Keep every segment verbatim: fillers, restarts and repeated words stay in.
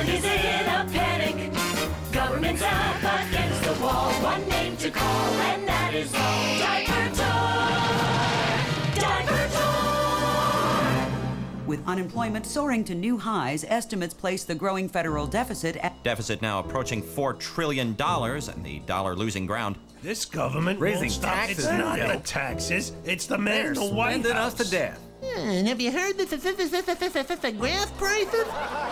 Everybody's in a panic. Government's up against the wall. One name to call, and that is all. Divertor! Divertor! With unemployment soaring to new highs, estimates place the growing federal deficit at... Deficit now approaching four trillion dollars, and the dollar losing ground. This government Raising won't stop. taxes, It's not no. the taxes. It's the man in the White Spending House. us to death. And have you heard the gas prices?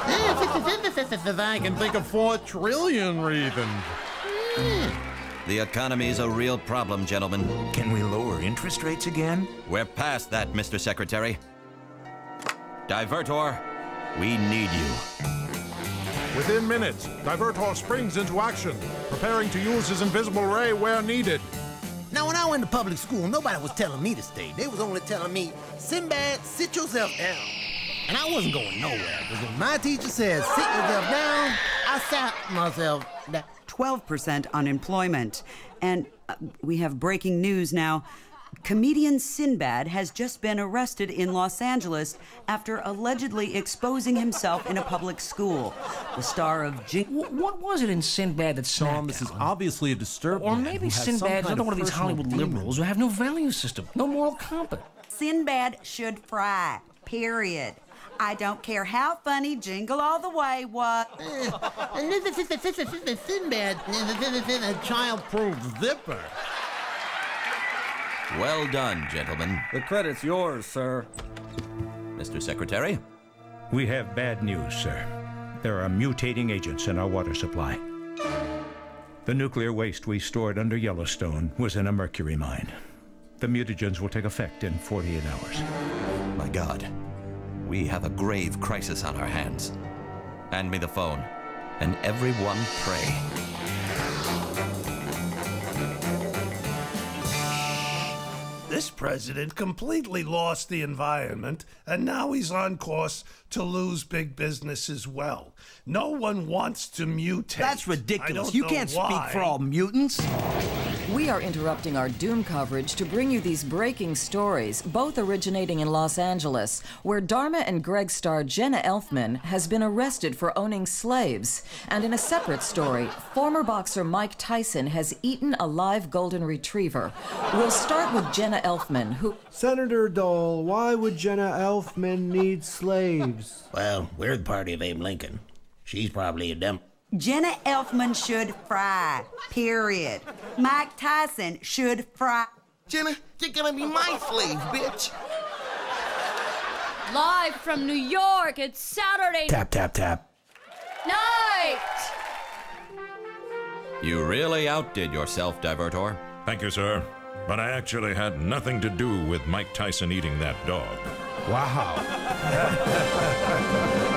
I can think of four trillion reasons. The economy's a real problem, gentlemen. Can we lower interest rates again? We're past that, Mister Secretary. Divertor, we need you. Within minutes, Divertor springs into action, preparing to use his invisible ray where needed. Now, when I went to public school, nobody was telling me to stay. They was only telling me, Sinbad, sit yourself down. And I wasn't going nowhere, because when my teacher said, sit yourself down, I sat myself down. twelve percent unemployment. And uh, we have breaking news now. Comedian Sinbad has just been arrested in Los Angeles after allegedly exposing himself in a public school. The star of Jing... What was it in Sinbad that smacked This is down? obviously a disturbed Or man maybe who has some Sinbad's kind another one of these personal Hollywood demon. liberals who have no value system, no moral compass. Sinbad should fry, period. I don't care how funny Jingle All the Way was. And this is Sinbad, a child-proof zipper. Well done, gentlemen. The credit's yours, sir. Mister Secretary? We have bad news, sir. There are mutating agents in our water supply. The nuclear waste we stored under Yellowstone was in a mercury mine. The mutagens will take effect in forty-eight hours. My God, we have a grave crisis on our hands. Hand me the phone, and everyone pray. This president completely lost the environment, and now he's on course to lose big business as well. No one wants to mutate. That's I ridiculous. don't You know can't why. speak for all mutants. We are interrupting our Doom coverage to bring you these breaking stories, both originating in Los Angeles, where Dharma and Greg star Jenna Elfman has been arrested for owning slaves. And in a separate story, former boxer Mike Tyson has eaten a live golden retriever. We'll start with Jenna Elfman, who... Senator Dole, why would Jenna Elfman need slaves? Well, we're the party of Abe Lincoln. She's probably a dump. Jenna Elfman should fry, period. Mike Tyson should fry. Jenna, you're gonna be my slave, bitch. Live from New York, it's Saturday Tap, tap, tap. night! You really outdid yourself, Divertor. Thank you, sir. But I actually had nothing to do with Mike Tyson eating that dog. Wow.